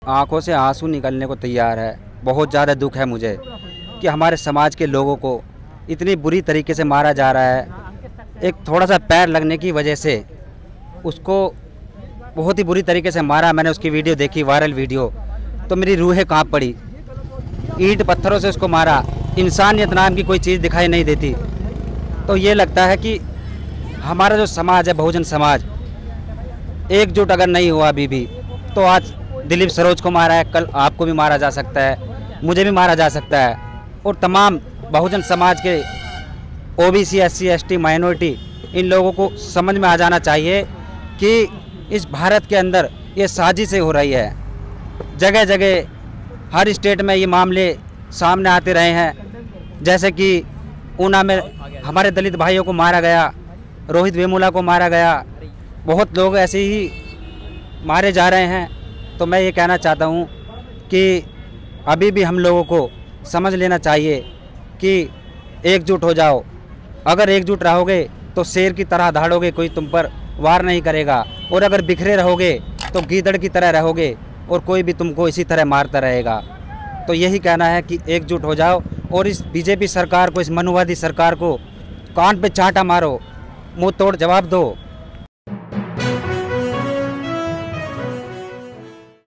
आंखों से आंसू निकलने को तैयार है। बहुत ज़्यादा दुख है मुझे कि हमारे समाज के लोगों को इतनी बुरी तरीके से मारा जा रहा है। एक थोड़ा सा पैर लगने की वजह से उसको बहुत ही बुरी तरीके से मारा। मैंने उसकी वीडियो देखी, वायरल वीडियो, तो मेरी रूहें कांप पड़ी। ईंट पत्थरों से उसको मारा। इंसानियत नाम की कोई चीज़ दिखाई नहीं देती। तो ये लगता है कि हमारा जो समाज है, बहुजन समाज, एकजुट अगर नहीं हुआ अभी भी, तो आज दिलीप सरोज को मारा है, कल आपको भी मारा जा सकता है, मुझे भी मारा जा सकता है। और तमाम बहुजन समाज के ओबीसी, एससी, एसटी, माइनॉरिटी, इन लोगों को समझ में आ जाना चाहिए कि इस भारत के अंदर ये साजिशें हो रही है। जगह जगह हर स्टेट में ये मामले सामने आते रहे हैं। जैसे कि ऊना में हमारे दलित भाइयों को मारा गया, रोहित वेमुला को मारा गया, बहुत लोग ऐसे ही मारे जा रहे हैं। तो मैं ये कहना चाहता हूँ कि अभी भी हम लोगों को समझ लेना चाहिए कि एकजुट हो जाओ। अगर एकजुट रहोगे तो शेर की तरह दहाड़ोगे, कोई तुम पर वार नहीं करेगा। और अगर बिखरे रहोगे तो गीदड़ की तरह रहोगे और कोई भी तुमको इसी तरह मारता रहेगा। तो यही कहना है कि एकजुट हो जाओ और इस बीजेपी सरकार को, इस मनुवादी सरकार को कान पे चांटा मारो, मुंह तोड़ जवाब दो।